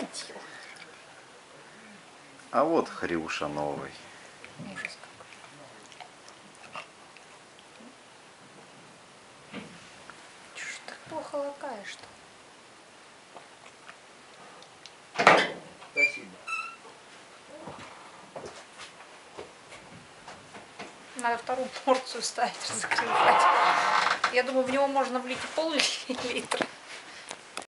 Тихо. А вот Хрюша новый. Ужас какой. Чё ж так плохо лакаешь-то? Спасибо. Надо вторую порцию ставить, закрывать. Я думаю, в него можно влить пол-литра.